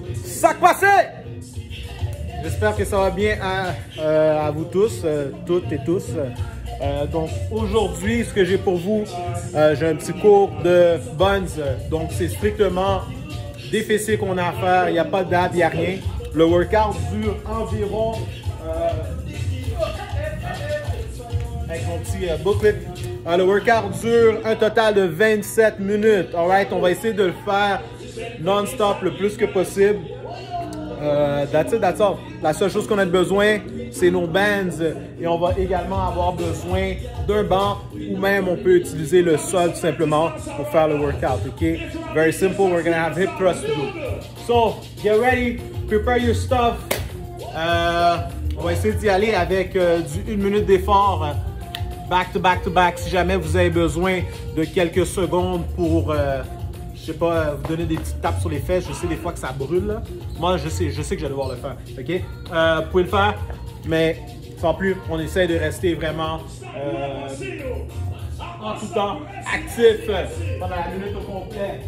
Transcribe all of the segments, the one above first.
Sac passé! J'espère que ça va bien à vous tous, toutes et tous. Donc aujourd'hui, ce que j'ai pour vous, j'ai un petit cours de buns. Donc c'est strictement des fessiers qu'on a à faire, il n'y a pas d'ab, il n'y a rien. Le workout dure environ, avec mon petit booklet, le workout dure un total de 27 minutes. Alright, on va essayer de le faire non-stop le plus que possible. That's it, that's all. La seule chose qu'on a besoin, c'est nos bands et on va également avoir besoin d'un banc ou même on peut utiliser le sol tout simplement pour faire le workout, ok? Very simple, we're gonna have hip thrust to do. So, get ready, prepare your stuff. On va essayer d'y aller avec du 1 minute d'effort, back to back to back, si jamais vous avez besoin de quelques secondes pour... je sais pas, vous donner des petites tapes sur les fesses. Je sais des fois que ça brûle. Là. Moi, je sais que je vais devoir le faire. OK? Vous pouvez le faire, mais sans plus, on essaie de rester vraiment en tout temps actif pendant la minute au complet.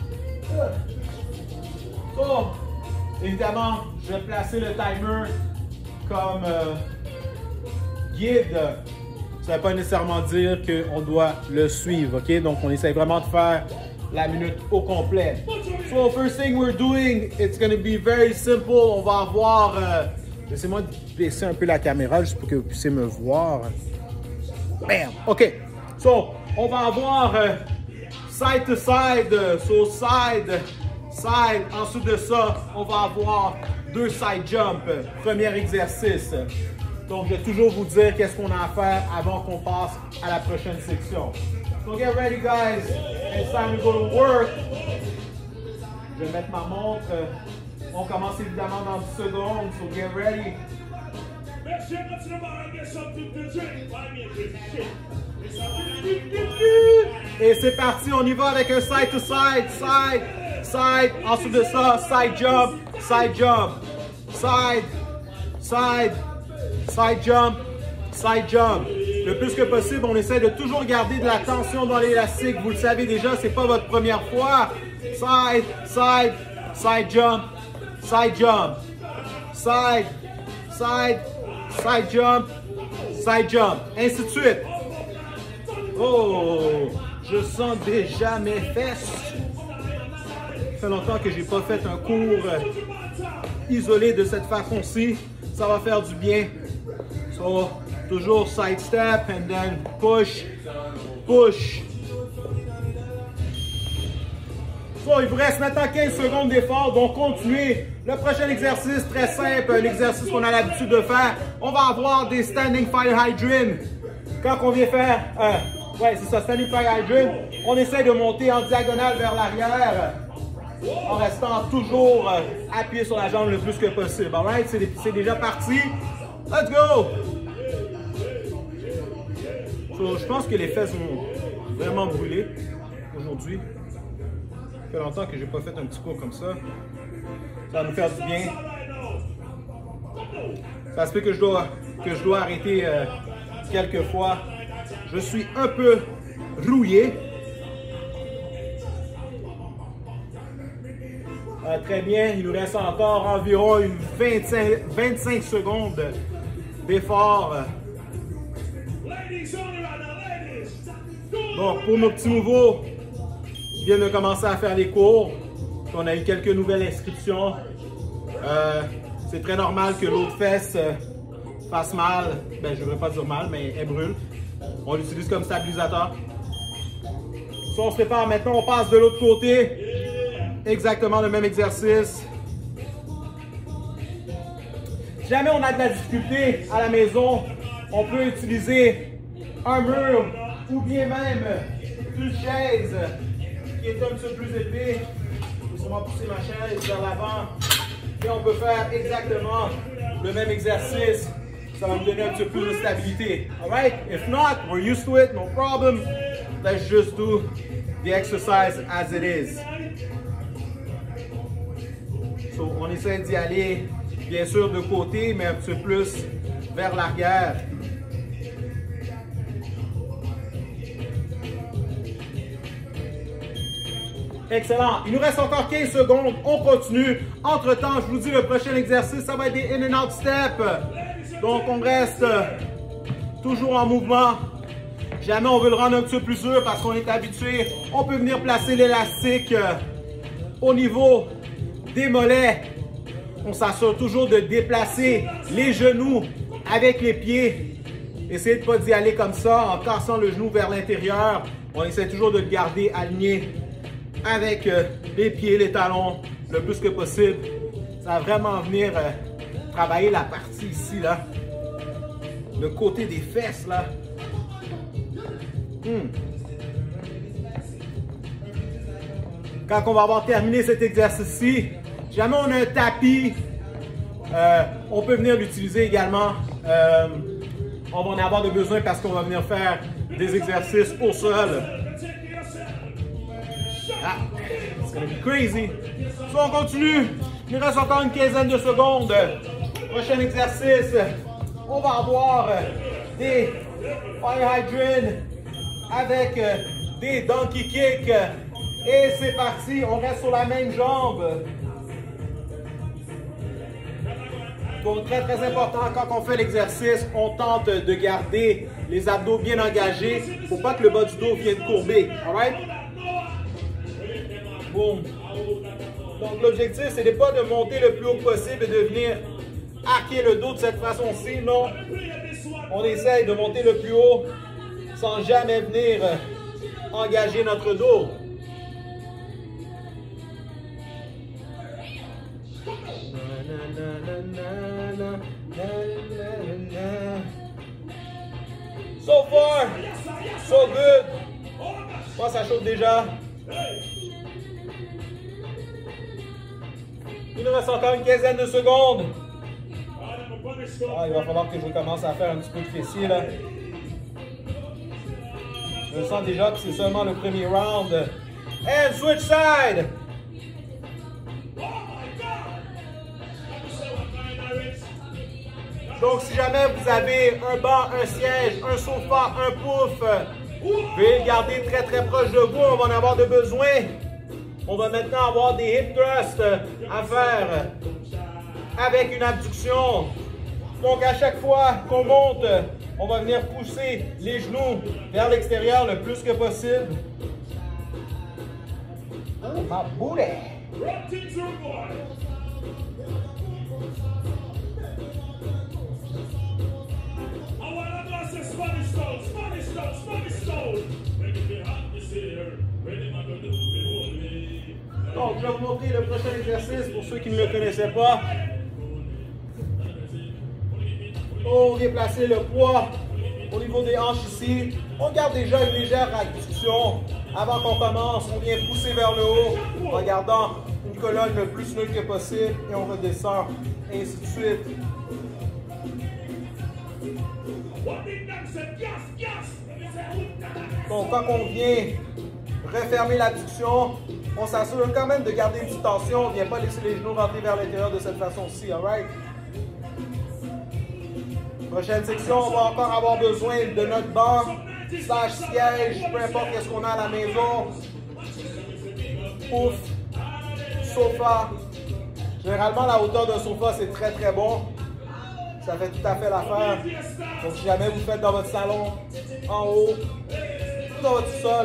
So, évidemment, je vais placer le timer comme guide. Ça ne veut pas nécessairement dire qu'on doit le suivre. OK? Donc, on essaie vraiment de faire la minute au complet. So first thing we're doing, it's going to be very simple. On va avoir, laissez-moi baisser un peu la caméra juste pour que vous puissiez me voir. Bam! OK. So, on va avoir side to side, so side, side. Ensuite de ça, on va avoir 2 side jump. Premier exercice. Donc, je vais toujours vous dire qu'est-ce qu'on a à faire avant qu'on passe à la prochaine section. So get ready, guys. It's time to go to work. Je vais mettre ma montre. On commence évidemment dans 10 secondes. So get ready. Et c'est parti. On y va avec un side to side, side, side. Ensuite de ça, side jump, side jump, side, side, side jump, side jump. Le plus que possible, on essaie de toujours garder de la tension dans l'élastique. Vous le savez déjà, c'est pas votre première fois. Side, side, side jump, side jump, side, side, side jump, side jump, ainsi de suite. Oh, je sens déjà mes fesses. Ça fait longtemps que j'ai pas fait un cours isolé de cette façon-ci. Ça va faire du bien. So, toujours side step and then push, push. So, il vous reste maintenant 15 secondes d'effort, donc continuez. Le prochain exercice, très simple, un exercice qu'on a l'habitude de faire. On va avoir des standing fire hydrant. Quand on vient faire, ouais, c'est ça, standing fire hydrant, on essaie de monter en diagonale vers l'arrière en restant toujours appuyé sur la jambe le plus que possible. Alright, c'est déjà parti. Let's go! So, je pense que les fesses vont vraiment brûler aujourd'hui. Ça fait longtemps que je n'ai pas fait un petit cours comme ça. Ça va nous faire du bien. Ça se peut que je dois arrêter quelques fois. Je suis un peu rouillé. Très bien, il nous reste encore environ une 25 secondes d'effort. Donc, pour nos petits nouveaux qui viennent de commencer à faire les cours, on a eu quelques nouvelles inscriptions. C'est très normal que l'autre fesse fasse mal. Ben, je ne devrais pas dire mal, mais elle brûle. On l'utilise comme stabilisateur. Si on se prépare maintenant, on passe de l'autre côté. Exactement le même exercice. Si jamais on a de la difficulté à la maison, on peut utiliser un mur ou bien même une chaise qui est un petit peu plus élevée. Laissez-moi pousser ma chaise vers l'avant et on peut faire exactement le même exercice. Ça va me donner un petit peu plus de stabilité. Alright? If not, we're used to it, no problem. Let's just do the exercise as it is. So, on essaie d'y aller, bien sûr, de côté, mais un petit peu plus vers l'arrière. Excellent. Il nous reste encore 15 secondes. On continue. Entre-temps, je vous dis, le prochain exercice, ça va être des in and out step. Donc, on reste toujours en mouvement. Jamais on veut le rendre un petit peu plus dur parce qu'on est habitué. On peut venir placer l'élastique au niveau des mollets. On s'assure toujours de déplacer les genoux avec les pieds. Essayez de ne pas d'y aller comme ça en cassant le genou vers l'intérieur. On essaie toujours de le garder aligné avec les pieds, les talons, le plus que possible. Ça va vraiment venir travailler la partie ici, là. Le côté des fesses, là. Quand on va avoir terminé cet exercice-ci, jamais on a un tapis, on peut venir l'utiliser également. On va en avoir de besoin parce qu'on va venir faire des exercices au sol. Ah, it's gonna be crazy. So, on continue. Il nous reste encore une quinzaine de secondes. Prochain exercice, on va avoir des fire hydrant avec des donkey kicks. Et c'est parti, on reste sur la même jambe. Donc, très important, quand on fait l'exercice, on tente de garder les abdos bien engagés. Il ne faut pas que le bas du dos vienne courber. All right? Boom. Donc, l'objectif, ce n'est pas de monter le plus haut possible et de venir arquer le dos de cette façon-ci. Non, on essaye de monter le plus haut sans jamais venir engager notre dos. So far, so good. Moi, ça chauffe déjà. Il nous reste encore une quinzaine de secondes. Ah, il va falloir que je commence à faire un petit peu de fessier là. Je sens déjà que c'est seulement le premier round. And switch side. Donc, si jamais vous avez un banc, un siège, un sofa, un pouf, veuillez le garder très très proche de vous, on va en avoir de besoin. On va maintenant avoir des hip thrusts à faire avec une abduction. Donc, à chaque fois qu'on monte, on va venir pousser les genoux vers l'extérieur le plus que possible. Oh, ma boule! Donc, je vais vous montrer le prochain exercice pour ceux qui ne le connaissaient pas. On vient placer le poids au niveau des hanches ici. On garde déjà une légère abduction. Avant qu'on commence, on vient pousser vers le haut en gardant une colonne le plus neutre que possible et on redescend, et ainsi de suite. Donc, quand on vient refermer l'abduction, on s'assure quand même de garder une petite tension. On ne vient pas laisser les genoux rentrer vers l'intérieur de cette façon-ci, alright? Prochaine section, on va encore avoir besoin de notre banc, slash siège, peu importe ce qu'on a à la maison. Pouf, sofa. Généralement, la hauteur d'un sofa, c'est très très bon. Ça fait tout à fait l'affaire. Donc, si jamais vous faites dans votre salon, en haut, ou dans votre sol.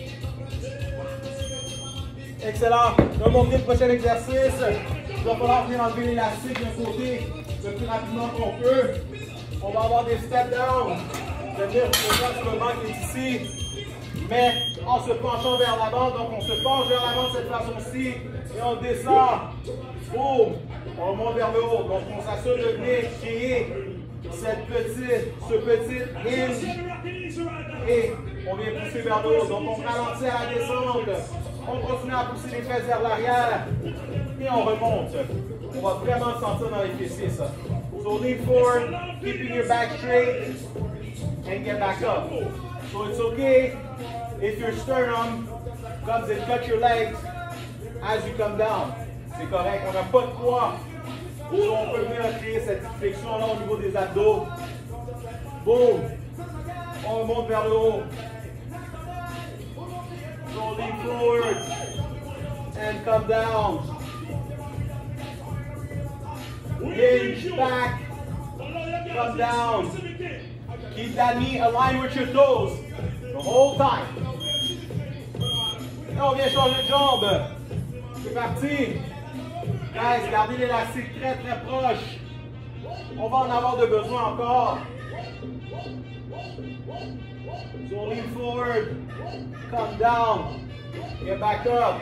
Excellent. On va monter le prochain exercice. Il va falloir venir enlever l'élastique d'un côté le plus rapidement qu'on peut. On va avoir des step down. C'est-à-dire qu'on sur le banc qui est ici, mais en se penchant vers l'avant. Donc, on se penche vers l'avant de cette façon-ci et on descend. Boum! On remonte vers le haut. Donc, on s'assure de venir créer ce petit hinge et on vient pousser vers le haut. Donc, on ralentit à la descente. On continue à pousser les fesses vers l'arrière et on remonte. On va vraiment sentir dans les fessiers ça. So lean forward, keeping your back straight and get back up. So it's okay if your sternum comes and cut your legs as you come down. C'est correct, on n'a pas de poids. So on peut venir créer cette flexion là au niveau des abdos. Boom! On remonte vers le haut. So lean forward. and come down. Hinge back, come down. Keep that knee aligned with your toes the whole time. Et on vient changer de jambe. C'est parti. Guys, gardez l'élastique très très proche. On va en avoir de besoin encore. So lean forward, come down, get back up.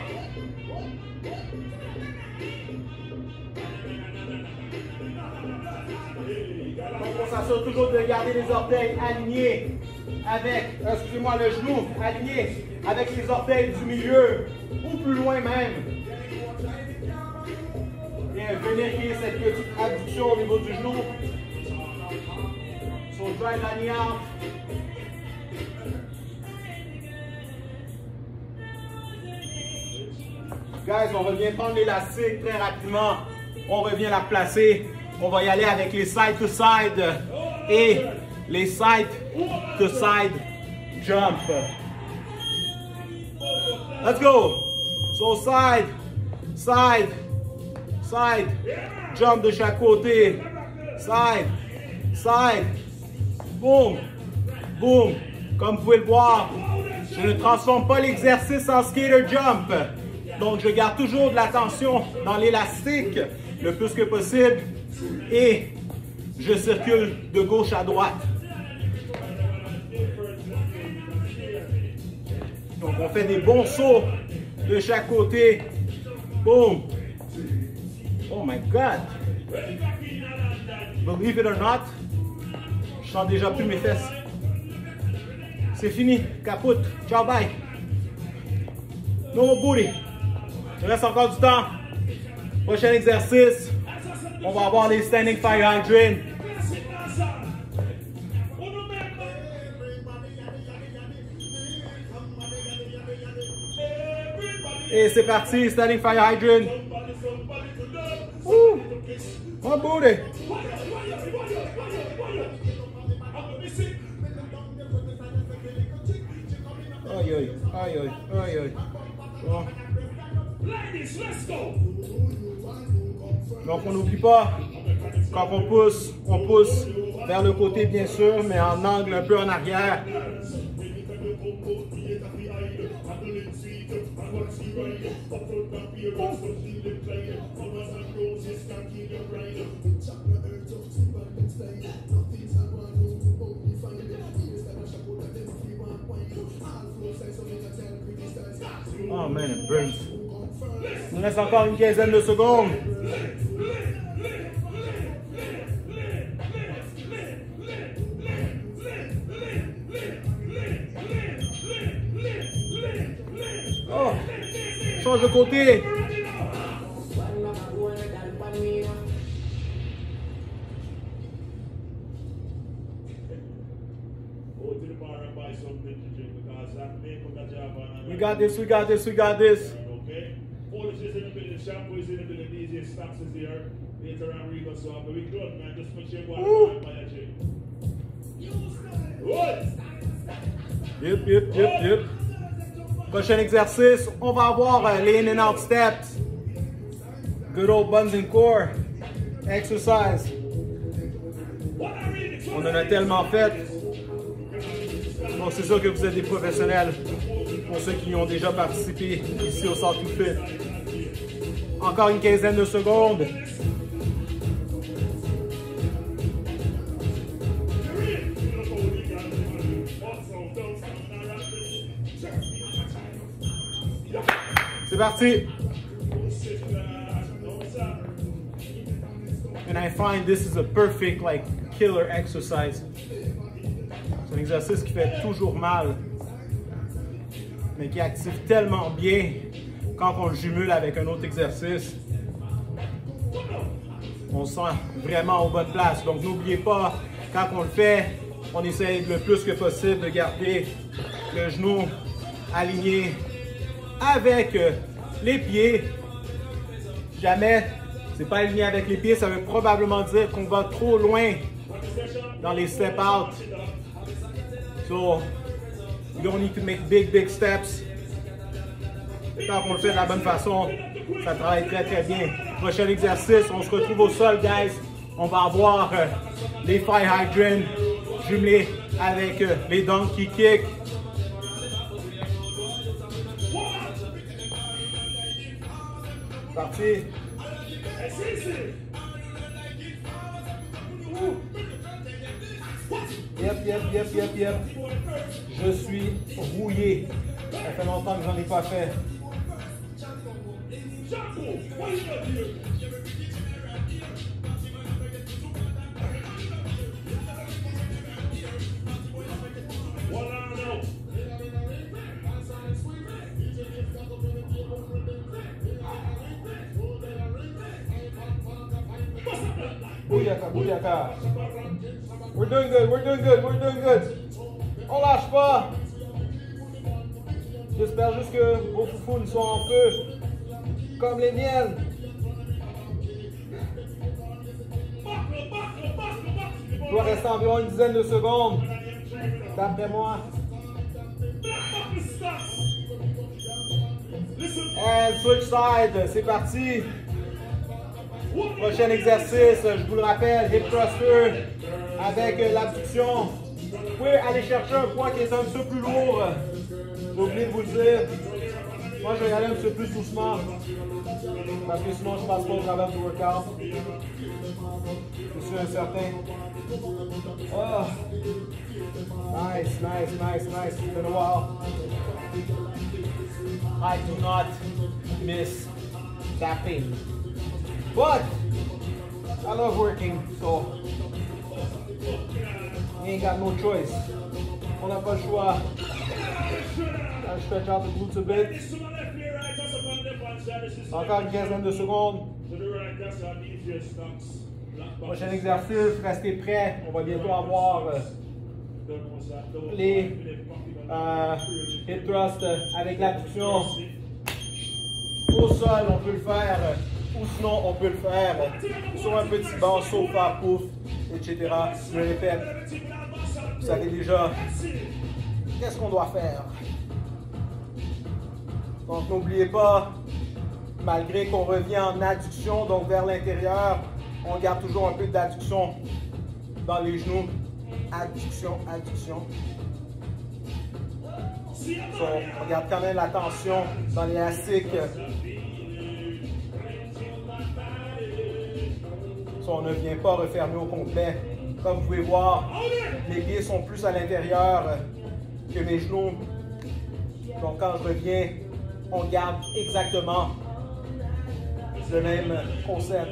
Donc on s'assure toujours de garder les orteils alignés avec, excusez-moi, le genou aligné avec les orteils du milieu ou plus loin même. Bien, venez créer cette petite abduction au niveau du genou. So drive that knee out. Guys, on revient prendre l'élastique très rapidement. On revient la placer. On va y aller avec les side to side et les side to side jump. Let's go. So side, side, side. Jump de chaque côté. Side, side. Boom, boom. Comme vous pouvez le voir, je ne transforme pas l'exercice en skater jump. Donc, je garde toujours de l'attention dans l'élastique le plus que possible et je circule de gauche à droite. Donc, on fait des bons sauts de chaque côté. Boom. Oh my God. Believe it or not, je sens déjà plus mes fesses. C'est fini. Capote. Ciao, bye. No more booty. Il reste encore du temps. Prochain exercice, on va avoir les standing fire hydrant. Et c'est parti, standing fire hydrant. Woo! One booty. Aïe aïe, aïe aïe, aïe aïe. Bon. Donc on n'oublie pas, quand on pousse vers le côté bien sûr, mais en angle un peu en arrière. Oh man, it burns. Il nous reste encore une quinzaine de secondes. Oh, change de côté. We got this, we got this, we got this. Polish is in the building, Shampoo is in the building, DJ Stacks is there. Later on, Rico, so I'm going to be good, man. Just make sure you go and buy a drink. Yep. Prochain exercice, on va avoir les in and out steps. Good old buns and core exercise. On en a tellement fait. Bon, c'est sûr que vous êtes des professionnels. Pour ceux qui y ont déjà participé ici au Salt to Fit. Encore une quinzaine de secondes. C'est parti. And I find this is a perfect killer exercise. C'est un exercice qui fait toujours mal, mais qui active tellement bien quand on le jumelle avec un autre exercice. On se sent vraiment aux bonnes places. Donc n'oubliez pas, quand on le fait, on essaye le plus que possible de garder le genou aligné avec les pieds. Si jamais c'est pas aligné avec les pieds, ça veut probablement dire qu'on va trop loin dans les step out. So you don't need to make big steps. Quand on le fait de la bonne façon, ça travaille très très bien. Prochain exercice, on se retrouve au sol, guys. On va avoir les Fire Hydrant jumelés avec les Donkey Kicks. Parti. Yep. Je suis rouillé. Ça fait longtemps que j'en ai pas fait. Bouillaka. We're doing good. On lâche pas. J'espère juste que vos foufounes sont en feu, comme les miennes. Il doit rester environ une dizaine de secondes. D'après moi. And switch side, c'est parti. Prochain exercice, je vous le rappelle, hip thruster avec l'abduction. Vous pouvez aller chercher un poids qui est un petit peu plus lourd. J'ai oublié de vous le dire. Moi, je vais y aller un petit peu plus doucement. Parce que sinon, je ne passe pas au travers du workout. Je suis incertain. Oh. Nice. It's been a while. I do not miss tapping. But I love working, so you ain't got no choice. On n'a pas le choix. I'll stretch out the glutes a bit. Encore une quinzaine de secondes. Prochain exercice, restez prêts. On va bientôt avoir les hip thrust avec l'abduction. Au sol, on peut le faire. Ou sinon, on peut le faire sur un petit banc, sofa, pouf, etc. Je répète, vous savez déjà qu'est-ce qu'on doit faire. Donc, n'oubliez pas, malgré qu'on revient en adduction, donc vers l'intérieur, on garde toujours un peu d'adduction dans les genoux. Adduction. Donc, on garde quand même la tension dans l'élastique. On ne vient pas refermer au complet. Comme vous pouvez voir, mes pieds sont plus à l'intérieur que mes genoux. Donc quand je reviens, on garde exactement le même concept.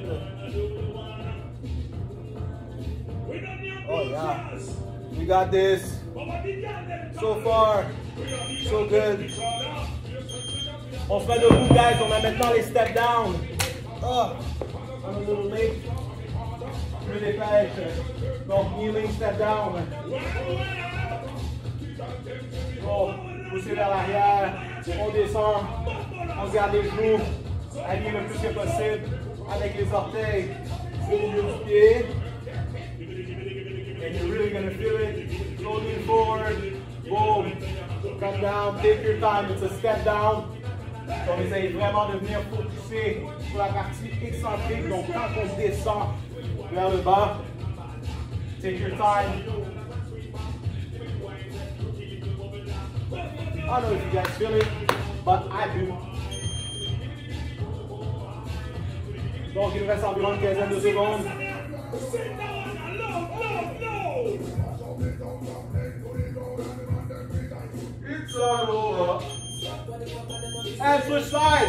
Oh yeah, we got this. So far, so good. On se met debout, guys. On a maintenant les step down. Oh, I'm a little late. Je me dépêche. Donc, kneeling, step down. Bon, poussez vers l'arrière. On descend. On garde les genoux alignés le plus que possible avec les orteils au milieu du pied. And you're really going to feel it. Slowly forward. Boom. Come down. Take your time. It's a step down. On essaye vraiment de venir focuser sur la partie excentrique. Donc, quand on descend vers le bas, take your time. I don't know if you guys feel it, but I do. Donc, il nous reste environ une quinzaine de secondes. It's all over. And switch side.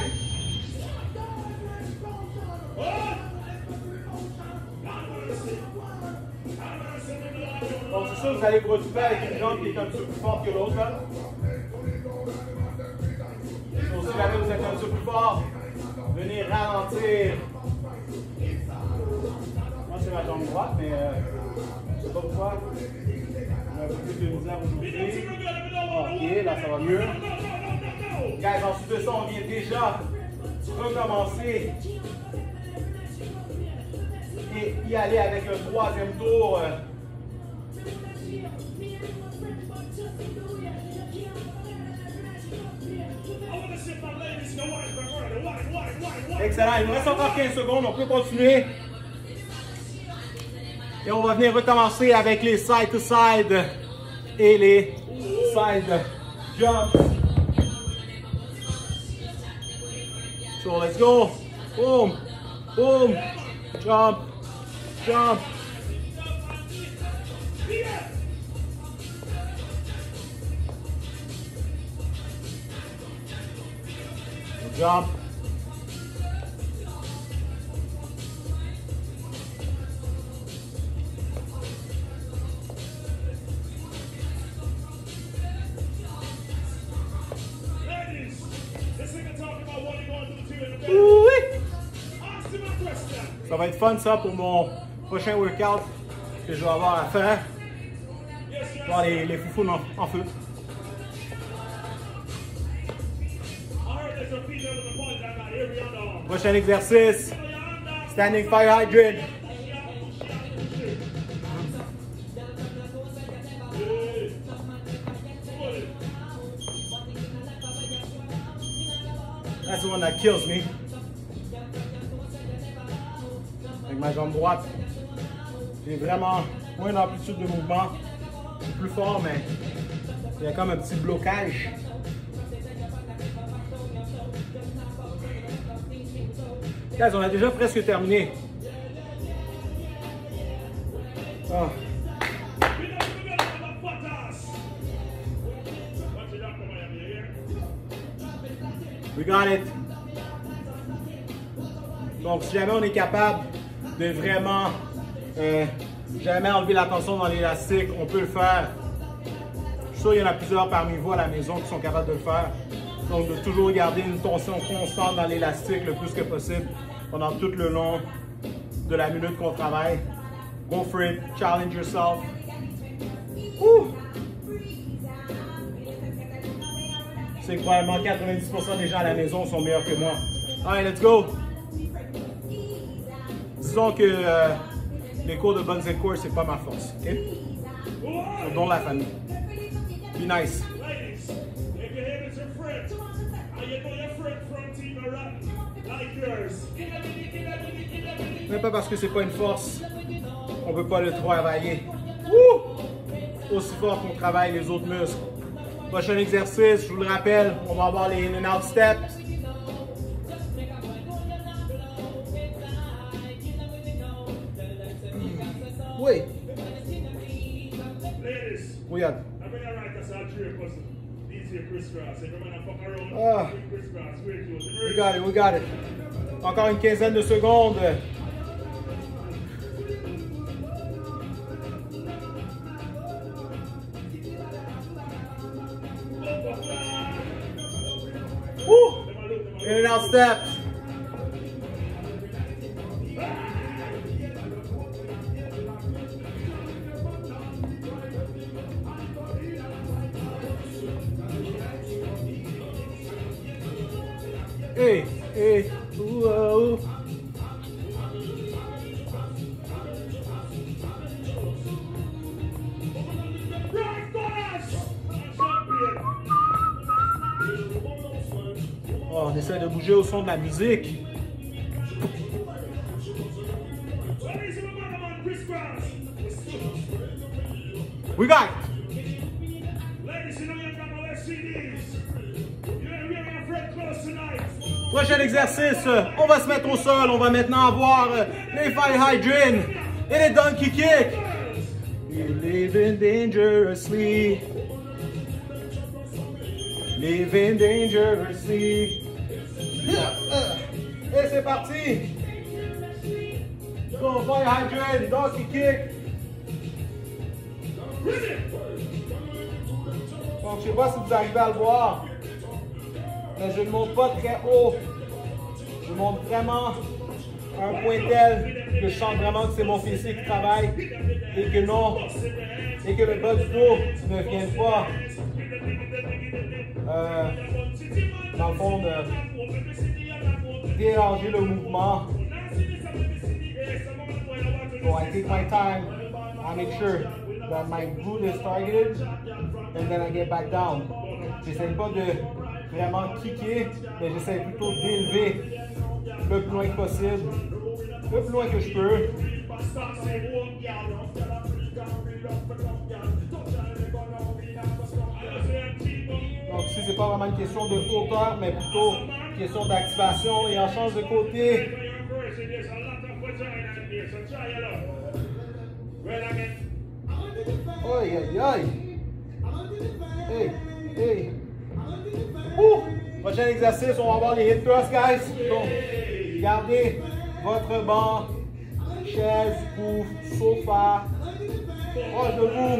Donc c'est ça, vous allez vous retrouver avec une jambe qui est un petit peu plus forte que l'autre. Donc si jamais vous êtes un petit peu plus fort, venez ralentir. Moi c'est ma jambe droite, mais je sais pas pourquoi. J'ai un peu plus de misère aujourd'hui. Ok, là ça va mieux. Guys, ensuite de ça, on vient déjà recommencer et y aller avec le troisième tour. Excellent. Il nous reste encore 15 secondes. On peut continuer. Et on va venir recommencer avec les side to side et les side jumps. So let's go. Boom, boom, jump, jump. Jump. Ça va être fun ça pour mon prochain workout que je vais avoir à faire. Voir les foufous en feu. Prochain exercice, standing fire hydrant. That's the one that kills me. Avec ma jambe droite, j'ai vraiment moins d'amplitude de mouvement. Je suis plus fort, mais il y a comme un petit blocage. Guys, on a déjà presque terminé. Oh. We got it. Donc, si jamais on est capable de vraiment jamais enlever la tension dans l'élastique, on peut le faire. Je suis sûr qu'il y en a plusieurs parmi vous à la maison qui sont capables de le faire. Donc, de toujours garder une tension constante dans l'élastique le plus que possible pendant tout le long de la minute qu'on travaille. Go for it. Challenge yourself. Ouh. C'est que probablement 90% des gens à la maison sont meilleurs que moi. Allez, let's go! Disons que les cours de Buns and Core, c'est pas ma force. Okay? So, don't laugh at me. Be nice. Même pas parce que c'est pas une force, on peut pas le travailler. Aussi fort qu'on travaille les autres muscles. Prochain exercice, je vous le rappelle, on va avoir les in and out steps. Oui. Oui, Yann. Ah. We got it. Encore une quinzaine de secondes. Woo! In and out steps. Hey, hey, whoa. Oh, on essaie de bouger au son de la musique. We got it. Prochain exercice, on va se mettre au sol. On va maintenant avoir les fire hydrant et les donkey kick. Living dangerously. Living dangerously. Et c'est parti. Go, fire hydrant, donkey kick. Donc, je ne sais pas si vous arrivez à le voir, mais je ne monte pas très haut. Je monte vraiment à un point tel que je sens vraiment que c'est mon fessier qui travaille et que non, et que le bas du dos ne vient pas, dans le fond, de déranger le mouvement. So I take my time, I make sure that my glute is targeted, and then I get back down. J'essaie pas de vraiment kicker, mais j'essaie plutôt d'élever le plus loin que possible, le plus loin que je peux. Donc ici, c'est pas vraiment une question de hauteur, mais plutôt une question d'activation et en change de côté. Aïe, aïe, aïe. Hey, hey. Prochain exercice, on va avoir les hip thrusts, guys. Donc, gardez votre banc, chaise, pouf, sofa, proche de vous.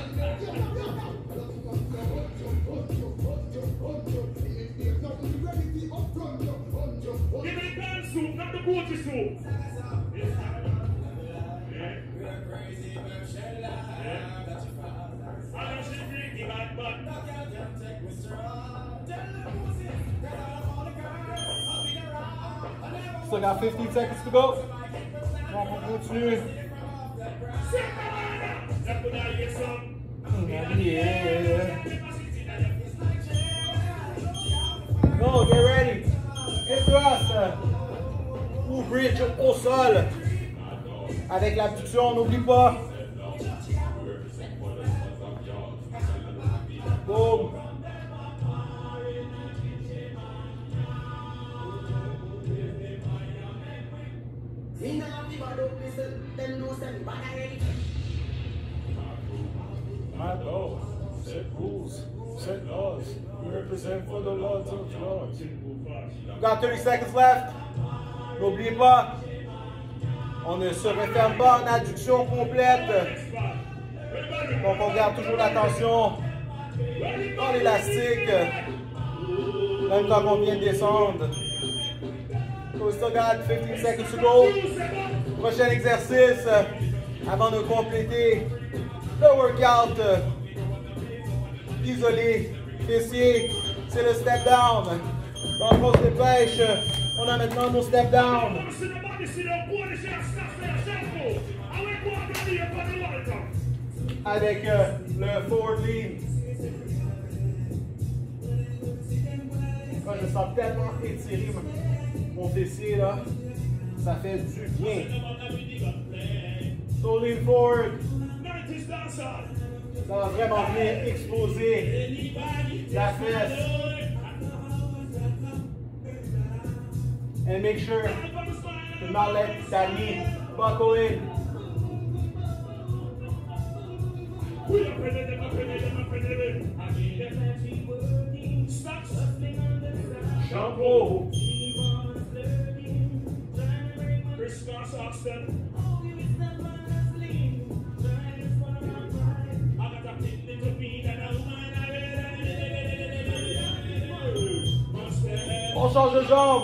Still got 15 seconds to go. On continue. Yeah. Go, get ready. Hip thrust. Ou bridge au sol. Avec l'abduction, n'oublie pas. Boom. My laws, set rules, set laws. We represent for the lords of lords. You got 30 seconds left. N'oubliez pas, on ne se referme pas en adduction complète. Donc on garde toujours l'attention dans l'élastique, même quand on vient de descendre. So we still got 15 seconds to go. Prochain exercice avant de compléter le workout. Isolé, fessier, c'est le step down. Donc on se dépêche. On a maintenant nos step down. Avec le forward lean. Je sens tellement étiré mon fessier là. Ça fait du bien. So lean forward. Ça va vraiment venir exploser la fesse. And make sure to not let that knee buckle in. Shampoo. On change de jambe.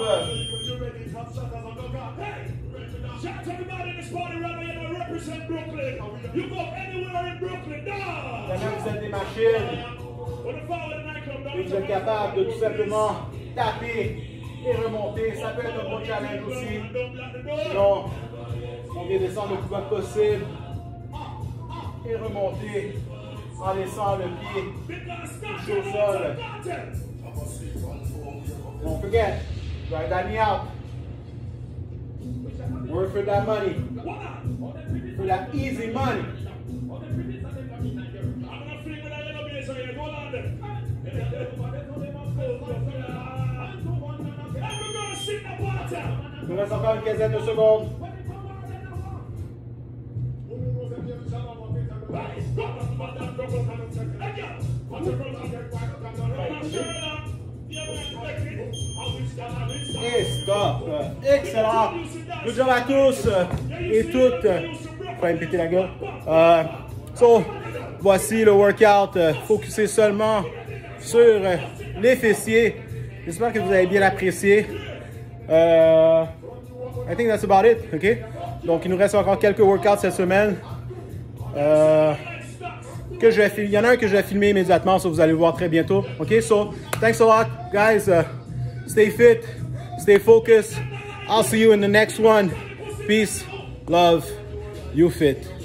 Maintenant vous êtes des machines. Et vous êtes capable de tout simplement taper et remonter. Ça peut être un bon challenge aussi. Sinon, on vient descendre le plus bas possible et remonter en laissant le pied toucher au sol. Don't forget, drive that knee out. Work for that money. For that easy money. Il nous reste encore une quinzaine de secondes. Et stop. Excellent. Good job à tous et toutes. Faut me péter la gueule. So, voici le workout. Focusé seulement sur les fessiers. J'espère que vous avez bien apprécié. I think that's about it. OK? Donc, il nous reste encore quelques workouts cette semaine. Il y en a un que je vais filmer immédiatement, ça vous allez le voir très bientôt. OK? So, thanks a lot, guys. Stay fit, stay focused. I'll see you in the next one. Peace, love, you fit.